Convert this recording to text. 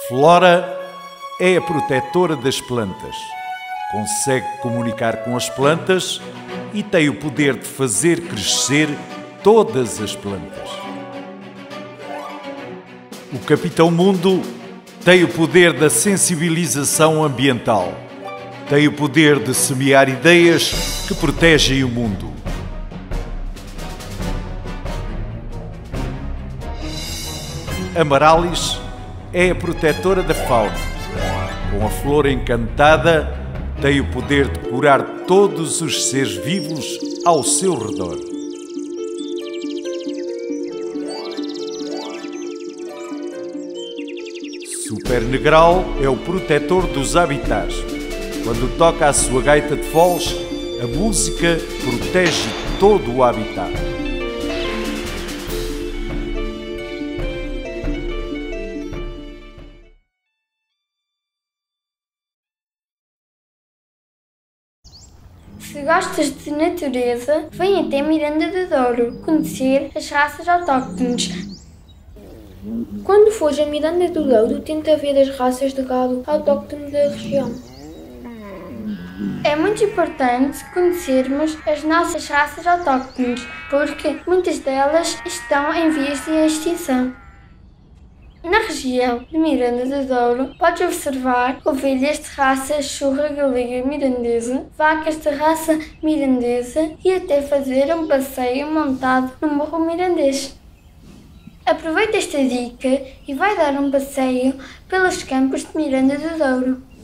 Flora é a protetora das plantas. Consegue comunicar com as plantas e tem o poder de fazer crescer todas as plantas. O Capitão Mundo tem o poder da sensibilização ambiental. Tem o poder de semear ideias que protegem o mundo. Amarallis é a protetora da fauna. Com a flor encantada, tem o poder de curar todos os seres vivos ao seu redor. Super Negral é o protetor dos habitats. Quando toca a sua gaita de foles, a música protege todo o habitat. Se gostas de natureza, vem até Miranda de Douro conhecer as raças autóctones. Quando fores a Miranda do Douro, tenta ver as raças de gado autóctone da região. É muito importante conhecermos as nossas raças autóctones, porque muitas delas estão em vias de extinção. Na região de Miranda de Douro, podes observar ovelhas de raça churra galega mirandesa, vacas de raça mirandesa e até fazer um passeio montado no morro mirandês. Aproveita esta dica e vai dar um passeio pelos campos de Miranda de Douro.